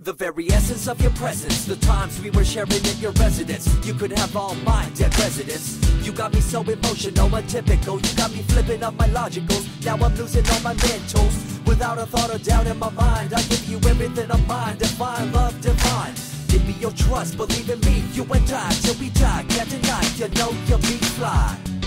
The very essence of your presence, the times we were sharing in your residence. You could have all mine, dead residents. You got me so emotional, untypical. You got me flipping up my logicals. Now I'm losing all my mentals. Without a thought or doubt in my mind, I give you everything of mine. Divine love, divine. Give me your trust, believe in me. You and I, till we die, can't deny. You know you'll be fly.